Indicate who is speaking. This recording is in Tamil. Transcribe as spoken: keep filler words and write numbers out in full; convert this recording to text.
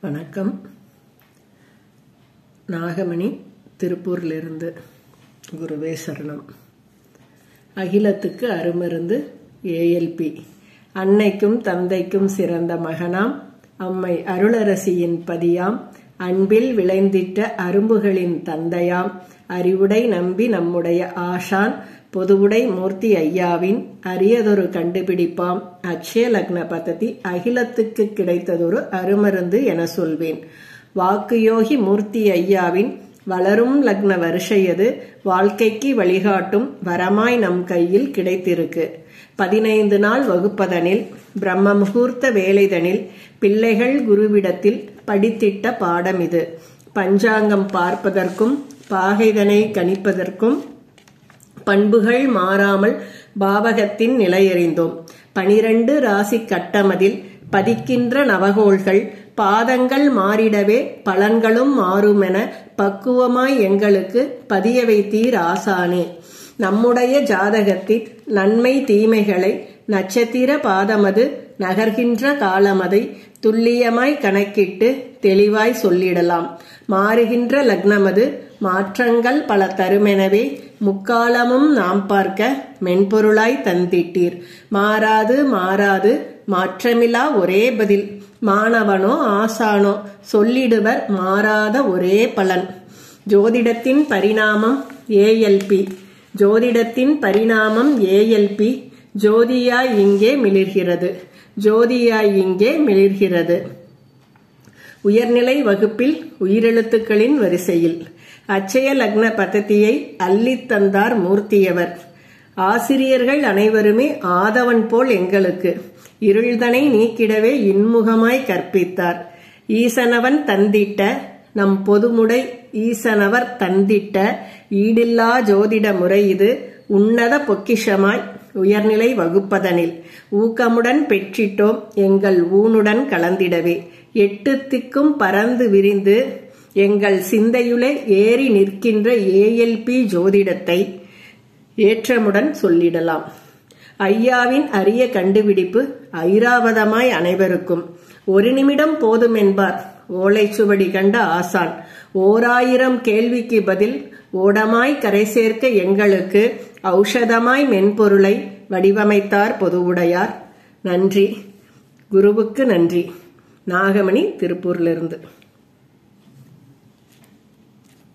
Speaker 1: வணக்கம். நாகமணி, திருப்பூரிலிருந்து. குருவே சரணம். அகிலத்துக்கு அருமருந்து ஏஎல்பி. அன்னைக்கும் தந்தைக்கும் சிறந்த மகனாம் அம்மை அருளரசியின் பதியாம் அன்பில் விளைந்திட்ட அரும்புகளின் தந்தையாம் அறிவுடை நம்பி நம்முடைய ஆஷான் பொதுவுடை மூர்த்தி ஐயாவின் அரியதொரு கண்டுபிடிப்பாம் அக்ஷய லக்ன பத்ததி அகிலத்துக்கு கிடைத்ததொரு அருமருந்து என சொல்வேன். வாக்கு யோகி மூர்த்தி ஐயாவின் வளரும் லக்ன வருஷையது வாழ்க்கைக்கு வழிகாட்டும் வரமாய் நம் கையில் கிடைத்திருக்கு. பதினைந்து நாள் வகுப்பதனில் பிரம்ம முகூர்த்த வேலைதனில் பிள்ளைகள் குருவிடத்தில் படித்திட்ட பாடம் இது. பஞ்சாங்கம் பார்ப்பதற்கும் பாகைதனை கணிப்பதற்கும் பண்புகள் மாறாமல் பாவகத்தின் நிலையறிந்தோம். பனிரண்டு ராசி கட்டமதில் பதிக்கின்ற நவகோள்கள் பாதங்கள் மாறிடவே பலன்களும் மாறுமென பக்குவமாய் எங்களுக்கு பதிய வைத்தீர் ஆசானே. நம்முடைய ஜாதகத்தில் நன்மை தீமைகளை நட்சத்திர பாதமது நகர்கின்ற காலமதை துல்லியமாய் கணக்கிட்டு தெளிவாய் சொல்லிடலாம். மாறுகின்ற லக்னமது மாற்றங்கள் பல தருமெனவே முக்காலமும் நாம் பார்க்க மென்பொருளாய் தந்திட்டீர். மாறாது மாறாது மாற்றமிலா ஒரே பதில் மாணவனோ ஆசானோ சொல்லிடுவர் மாறாத ஒரே பலன். ஜோதிடத்தின் பரிணாமம் ஏஎல்பி. ஜோதிடத்தின் பரிணாமம் ஏஎல்பி. ஜோதியாய் இங்கே மிளிர்கிறது. ஜோதியாய் இங்கே மிளிர்கிறது. உயர்நிலை வகுப்பில் உயிரெழுத்துக்களின் வரிசையில் அட்சய லக்ன பத்ததியை அள்ளித் தந்தார் மூர்த்தியவர். ஆசிரியர்கள் அனைவருமே ஆதவன் போல் எங்களுக்கு இருள்தனை நீக்கிடவே இன்முகமாய் கற்பித்தார். ஈசனவன் தந்திட்ட நம் பொதுமுடை ஈசனவர் தந்திட்ட ஈடில்லா ஜோதிட முறை இது உன்னத பொக்கிஷமாய் உயர்நிலை வகுப்பதனில் ஊக்கமுடன் பெற்றிட்டோம் எங்கள் ஊனுடன் கலந்திடவே. எட்டு திக்கும் பறந்து விரிந்து எங்கள் சிந்தையுளே ஏறி நிற்கின்ற ஏஎல்பி ஜோதிடத்தை ஏற்றமுடன் சொல்லிடலாம். ஐயாவின் அரிய கண்டுபிடிப்பு ஐராவதமாய் அனைவருக்கும் ஒரு நிமிடம் போதும் என்பார் ஓலைச்சுவடி கண்ட ஆசான். ஓராயிரம் கேள்விக்கு பதில் ஓடமாய் கரை சேர்க்க எங்களுக்கு ஔஷதமாய் மென்பொருளை வடிவமைத்தார் பொதுவுடையார். நன்றி. குருவுக்கு நன்றி. நாகமணி, திருப்பூரிலிருந்து.